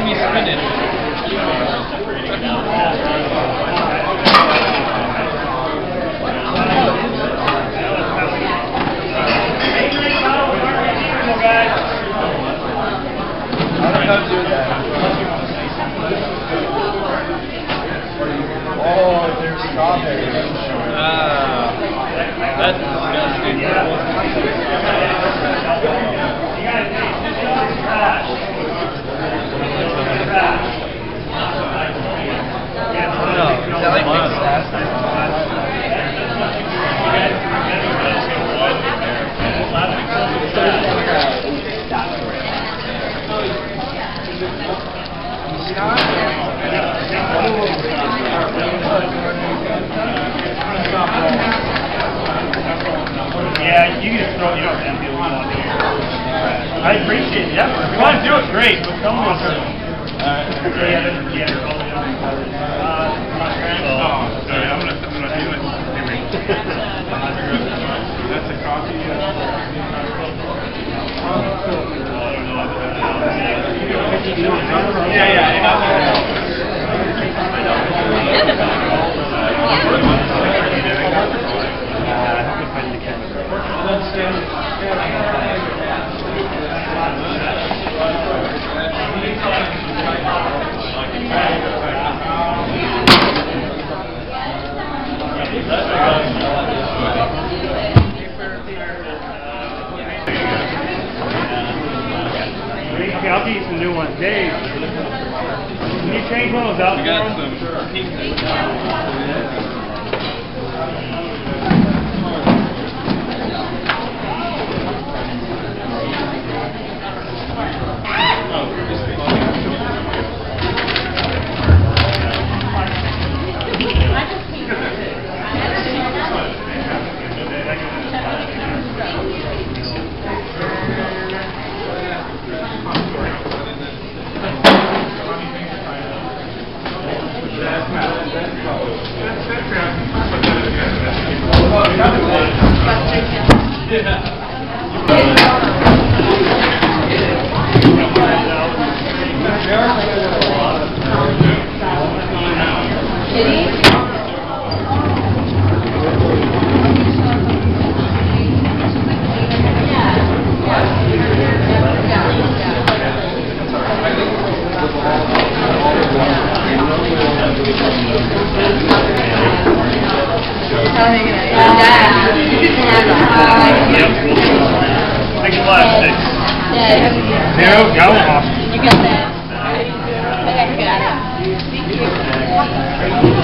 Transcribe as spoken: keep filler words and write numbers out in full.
me spin it. I don't know how to do that. Oh, there's strawberries. Ah, that's disgusting. No, is that like mixed acid? Yeah, you can just throw it, you don't have to empty it. I appreciate it, yeah. If you want to do it, great, but someone wants to. Uh, yeah, yeah, yeah. Uh, oh, sorry, I'm going to do it. That's a coffee. Yeah, yeah, yeah. Okay, I'll get you some new ones. Dave, can you change one of those out? We got some pink. There we go. You got that. I got it. Thank you.